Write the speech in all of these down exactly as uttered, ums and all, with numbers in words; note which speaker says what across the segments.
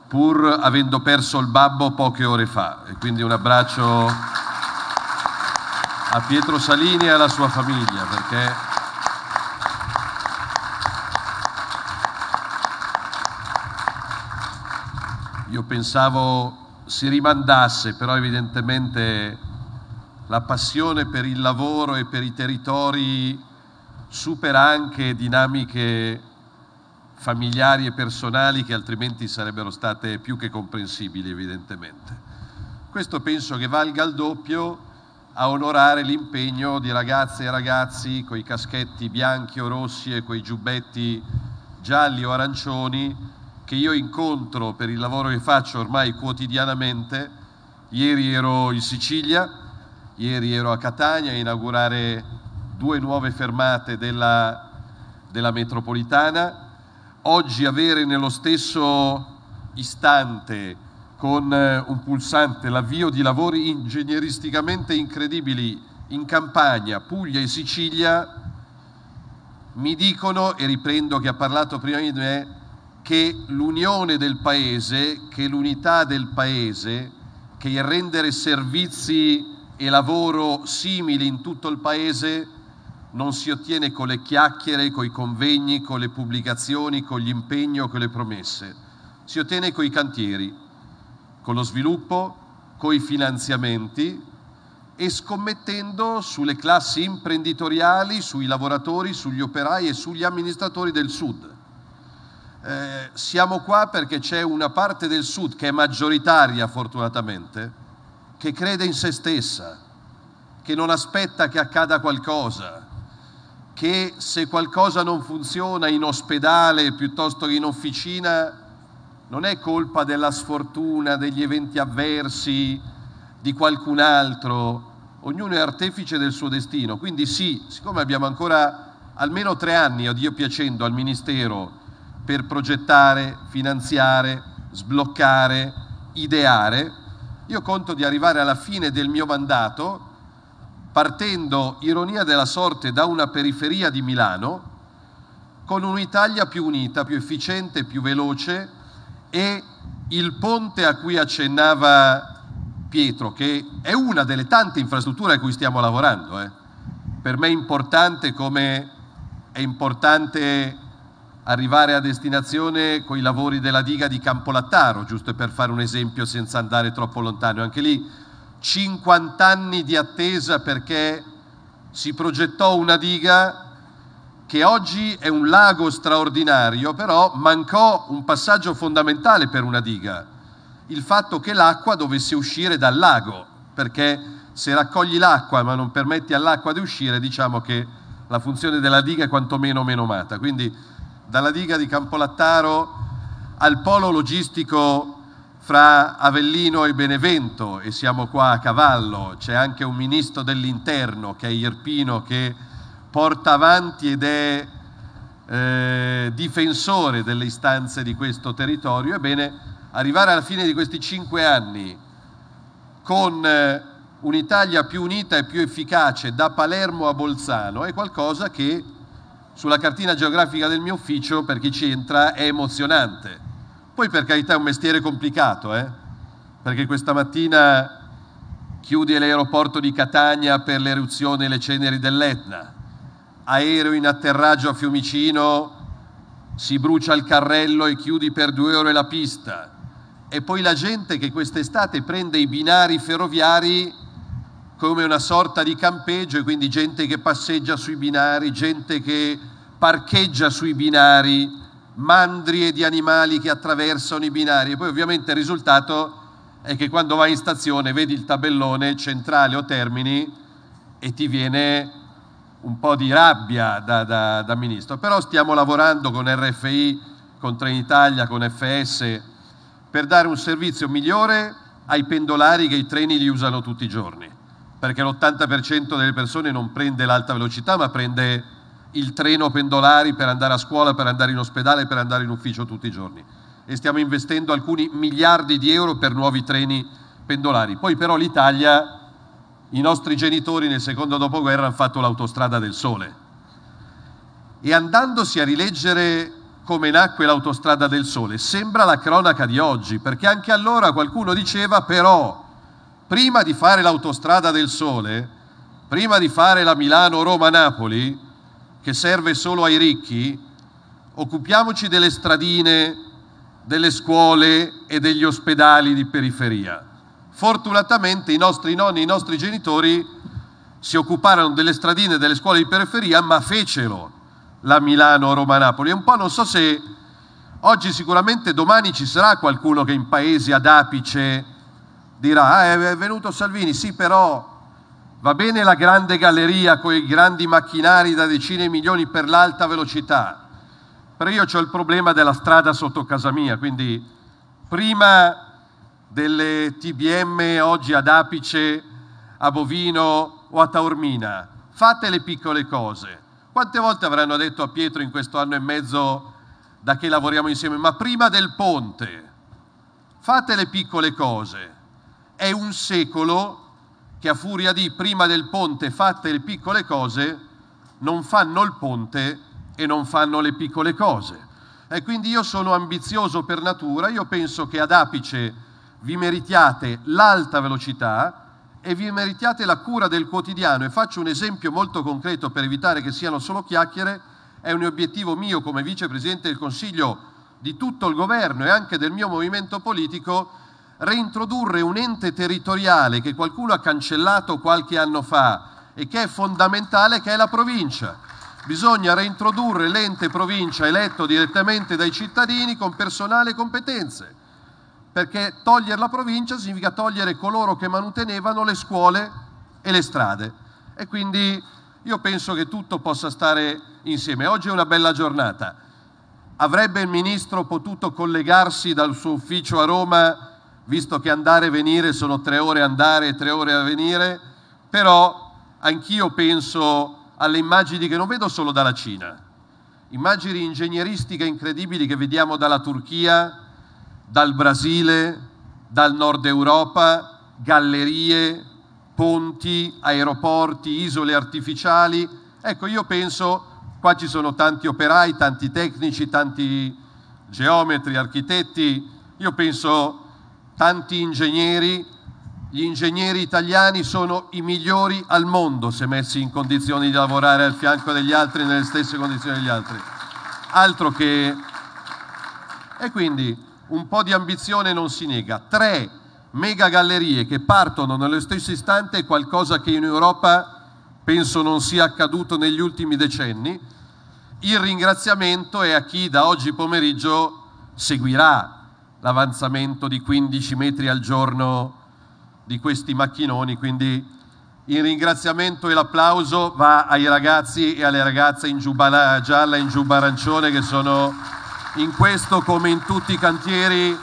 Speaker 1: pur avendo perso il babbo poche ore fa. E quindi un abbraccio a Pietro Salini e alla sua famiglia, perché io pensavo si rimandasse, però evidentemente la passione per il lavoro e per i territori supera anche dinamiche familiari e personali che altrimenti sarebbero state più che comprensibili, evidentemente. Questo penso che valga il doppio a onorare l'impegno di ragazze e ragazzi coi caschetti bianchi o rossi e coi giubbetti gialli o arancioni che io incontro per il lavoro che faccio ormai quotidianamente. Ieri ero in Sicilia, ieri ero a Catania a inaugurare due nuove fermate della, della metropolitana. Oggi avere nello stesso istante con un pulsante l'avvio di lavori ingegneristicamente incredibili in Campania, Puglia e Sicilia mi dicono, e riprendo che ha parlato prima di me, che l'unione del Paese, che l'unità del Paese, che il rendere servizi e lavoro simili in tutto il Paese non si ottiene con le chiacchiere, con i convegni, con le pubblicazioni, con gli impegni o con le promesse. Si ottiene con i cantieri, con lo sviluppo, con i finanziamenti e scommettendo sulle classi imprenditoriali, sui lavoratori, sugli operai e sugli amministratori del Sud. Eh, siamo qua perché c'è una parte del Sud che è maggioritaria, fortunatamente, che crede in se stessa, che non aspetta che accada qualcosa, che se qualcosa non funziona in ospedale piuttosto che in officina non è colpa della sfortuna, degli eventi avversi, di qualcun altro. Ognuno è artefice del suo destino. Quindi sì, siccome abbiamo ancora almeno tre anni, a Dio piacendo, al Ministero per progettare, finanziare, sbloccare, ideare, io conto di arrivare alla fine del mio mandato partendo, ironia della sorte, da una periferia di Milano, con un'Italia più unita, più efficiente, più veloce, e il ponte a cui accennava Pietro, che è una delle tante infrastrutture a cui stiamo lavorando. Eh. Per me è importante come è importante arrivare a destinazione con i lavori della diga di Campolattaro, giusto per fare un esempio senza andare troppo lontano. Anche lì cinquanta anni di attesa perché si progettò una diga che oggi è un lago straordinario, però mancò un passaggio fondamentale per una diga, il fatto che l'acqua dovesse uscire dal lago, perché se raccogli l'acqua ma non permetti all'acqua di uscire, diciamo che la funzione della diga è quantomeno menomata. Quindi dalla diga di Campolattaro al polo logistico fra Avellino e Benevento, e siamo qua a cavallo, c'è anche un ministro dell'interno che è Irpino, che porta avanti ed è eh, difensore delle istanze di questo territorio. Ebbene, arrivare alla fine di questi cinque anni con eh, un'Italia più unita e più efficace da Palermo a Bolzano è qualcosa che sulla cartina geografica del mio ufficio, per chi ci entra, è emozionante. Poi per carità è un mestiere complicato, eh? Perché questa mattina chiudi l'aeroporto di Catania per l'eruzione e le ceneri dell'Etna, aereo in atterraggio a Fiumicino, si brucia il carrello e chiudi per due ore la pista, e poi la gente che quest'estate prende i binari ferroviari come una sorta di campeggio, e quindi gente che passeggia sui binari, gente che parcheggia sui binari, mandrie di animali che attraversano i binari, e poi ovviamente il risultato è che quando vai in stazione vedi il tabellone Centrale o Termini e ti viene un po' di rabbia da, da, da ministro. Però stiamo lavorando con R F I, con Trenitalia, con F S per dare un servizio migliore ai pendolari che i treni li usano tutti i giorni, perché l'ottanta per cento delle persone non prende l'alta velocità ma prende il treno pendolari per andare a scuola, per andare in ospedale, per andare in ufficio tutti i giorni, e stiamo investendo alcuni miliardi di euro per nuovi treni pendolari. Poi però l'Italia, i nostri genitori nel secondo dopoguerra hanno fatto l'autostrada del sole, e andandosi a rileggere come nacque l'Autostrada del Sole. Sembra la cronaca di oggi, perché anche allora qualcuno diceva però, prima di fare l'Autostrada del Sole, prima di fare la Milano-Roma-Napoli, che serve solo ai ricchi, occupiamoci delle stradine, delle scuole e degli ospedali di periferia. Fortunatamente i nostri nonni, i nostri genitori si occuparono delle stradine e delle scuole di periferia, ma fecero la Milano-Roma-Napoli. E un po' non so se oggi, sicuramente domani ci sarà qualcuno che in paesi ad apice dirà ah, è venuto Salvini, sì, però va bene la grande galleria con i grandi macchinari da decine di milioni per l'alta velocità, però io ho il problema della strada sotto casa mia, quindi prima delle T B M oggi ad apice a Bovino o a Taormina, fate le piccole cose. Quante volte avranno detto a Pietro in questo anno e mezzo da che lavoriamo insieme, ma prima del ponte fate le piccole cose. È un secolo che a furia di prima del ponte fate le piccole cose, non fanno il ponte e non fanno le piccole cose. E quindi io sono ambizioso per natura, io penso che ad apice vi meritiate l'alta velocità e vi meritiate la cura del quotidiano, e faccio un esempio molto concreto per evitare che siano solo chiacchiere. È un obiettivo mio come Vicepresidente del Consiglio, di tutto il governo e anche del mio movimento politico, reintrodurre un ente territoriale che qualcuno ha cancellato qualche anno fa e che è fondamentale, che è la provincia. Bisogna reintrodurre l'ente provincia eletto direttamente dai cittadini con personale e competenze, perché togliere la provincia significa togliere coloro che manutenevano le scuole e le strade. E quindi io penso che tutto possa stare insieme. Oggi è una bella giornata. Avrebbe il Ministro potuto collegarsi dal suo ufficio a Roma, visto che andare e venire sono tre ore andare e tre ore a venire, però anch'io penso alle immagini che non vedo solo dalla Cina, immagini ingegneristiche incredibili che vediamo dalla Turchia, dal Brasile, dal Nord Europa, gallerie, ponti, aeroporti, isole artificiali. Ecco, io penso, qua ci sono tanti operai, tanti tecnici, tanti geometri, architetti, io penso tanti ingegneri. Gli ingegneri italiani sono i migliori al mondo se messi in condizioni di lavorare al fianco degli altri, nelle stesse condizioni degli altri. Altro che... E quindi un po' di ambizione non si nega. Tre mega gallerie che partono nello stesso istante è qualcosa che in Europa penso non sia accaduto negli ultimi decenni. Il ringraziamento è a chi da oggi pomeriggio seguirà l'avanzamento di quindici metri al giorno di questi macchinoni, quindi il ringraziamento e l'applauso va ai ragazzi e alle ragazze in giubba gialla e in giubba arancione che sono in questo, come in tutti i cantieri.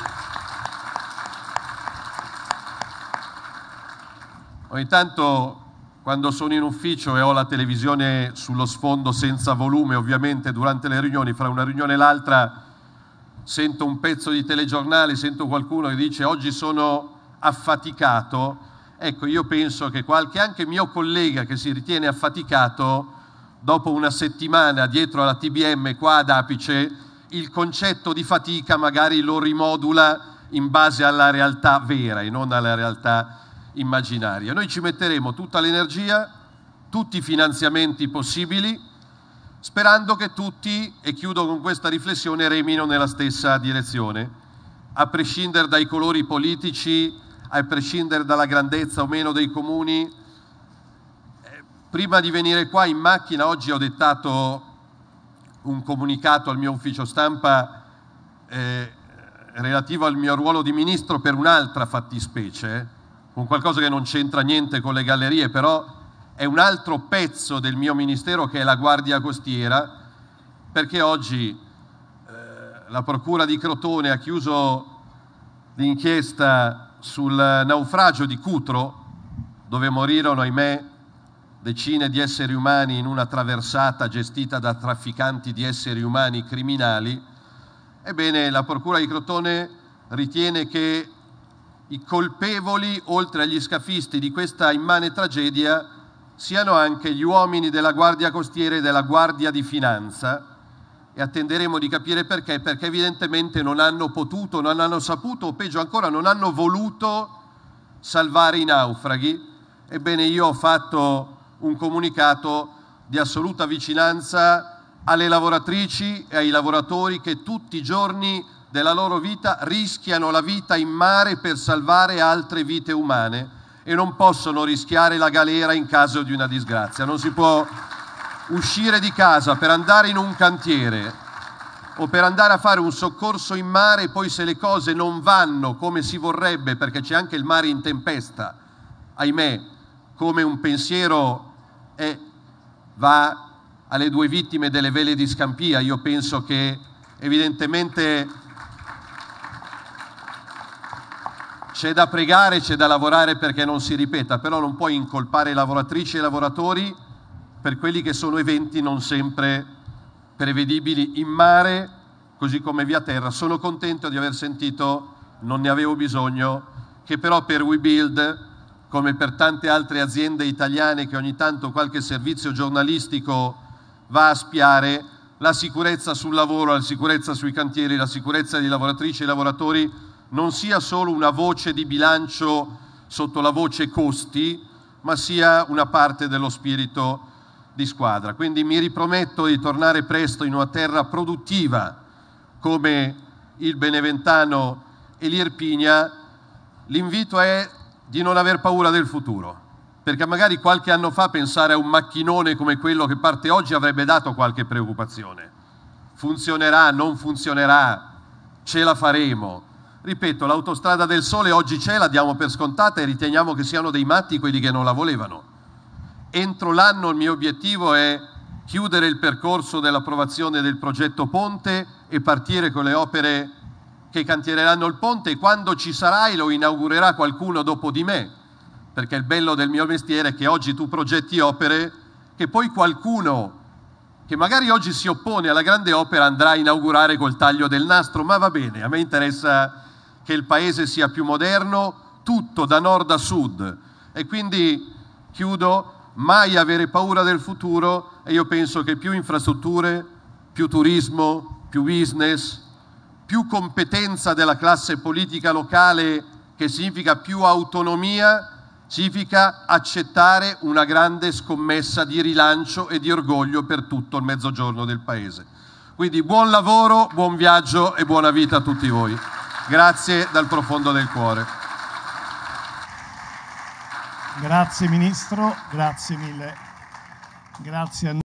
Speaker 1: Ogni tanto, quando sono in ufficio e ho la televisione sullo sfondo senza volume, ovviamente durante le riunioni, fra una riunione e l'altra, sento un pezzo di telegiornale, sento qualcuno che dice oggi sono affaticato. Ecco, io penso che qualche anche mio collega che si ritiene affaticato, dopo una settimana dietro alla T B M qua ad apice, il concetto di fatica magari lo rimodula in base alla realtà vera e non alla realtà immaginaria. Noi ci metteremo tutta l'energia, tutti i finanziamenti possibili, sperando che tutti, e chiudo con questa riflessione, remino nella stessa direzione, a prescindere dai colori politici, a prescindere dalla grandezza o meno dei comuni. Eh, prima di venire qua in macchina oggi ho dettato un comunicato al mio ufficio stampa eh, relativo al mio ruolo di ministro per un'altra fattispecie, con qualcosa che non c'entra niente con le gallerie, però è un altro pezzo del mio ministero, che è la Guardia Costiera, perché oggi eh, la Procura di Crotone ha chiuso l'inchiesta sul naufragio di Cutro, dove morirono, ahimè, decine di esseri umani in una traversata gestita da trafficanti di esseri umani criminali. Ebbene, la Procura di Crotone ritiene che i colpevoli, oltre agli scafisti di questa immane tragedia, siano anche gli uomini della Guardia Costiera e della Guardia di Finanza, e attenderemo di capire perché, perché evidentemente non hanno potuto, non hanno saputo, o peggio ancora non hanno voluto salvare i naufraghi. Ebbene, io ho fatto un comunicato di assoluta vicinanza alle lavoratrici e ai lavoratori che tutti i giorni della loro vita rischiano la vita in mare per salvare altre vite umane e non possono rischiare la galera in caso di una disgrazia. Non si può uscire di casa per andare in un cantiere o per andare a fare un soccorso in mare e poi, se le cose non vanno come si vorrebbe, perché c'è anche il mare in tempesta, ahimè, come un pensiero è, va alle due vittime delle vele di Scampia. Io penso che evidentemente c'è da pregare, c'è da lavorare perché non si ripeta, però non puoi incolpare lavoratrici e lavoratori per quelli che sono eventi non sempre prevedibili in mare, così come via terra. Sono contento di aver sentito, non ne avevo bisogno, che però per WeBuild, come per tante altre aziende italiane che ogni tanto qualche servizio giornalistico va a spiare, la sicurezza sul lavoro, la sicurezza sui cantieri, la sicurezza dei lavoratrici e lavoratori non sia solo una voce di bilancio sotto la voce costi, ma sia una parte dello spirito di squadra. Quindi mi riprometto di tornare presto in una terra produttiva come il Beneventano e l'Irpinia. L'invito è di non aver paura del futuro, perché magari qualche anno fa pensare a un macchinone come quello che parte oggi avrebbe dato qualche preoccupazione. Funzionerà, non funzionerà, ce la faremo. Ripeto, l'autostrada del sole oggi c'è, la diamo per scontata e riteniamo che siano dei matti quelli che non la volevano. Entro l'anno il mio obiettivo è chiudere il percorso dell'approvazione del progetto ponte e partire con le opere che cantiereranno il ponte, e quando ci sarà e lo inaugurerà qualcuno dopo di me, perché il bello del mio mestiere è che oggi tu progetti opere che poi qualcuno che magari oggi si oppone alla grande opera andrà a inaugurare col taglio del nastro, ma va bene, a me interessa che il paese sia più moderno, tutto da nord a sud. E quindi chiudo: mai avere paura del futuro, e io penso che più infrastrutture, più turismo, più business, più competenza della classe politica locale, che significa più autonomia, significa accettare una grande scommessa di rilancio e di orgoglio per tutto il mezzogiorno del paese. Quindi buon lavoro, buon viaggio e buona vita a tutti voi. Grazie dal profondo del cuore.
Speaker 2: Grazie Ministro, grazie mille. Grazie a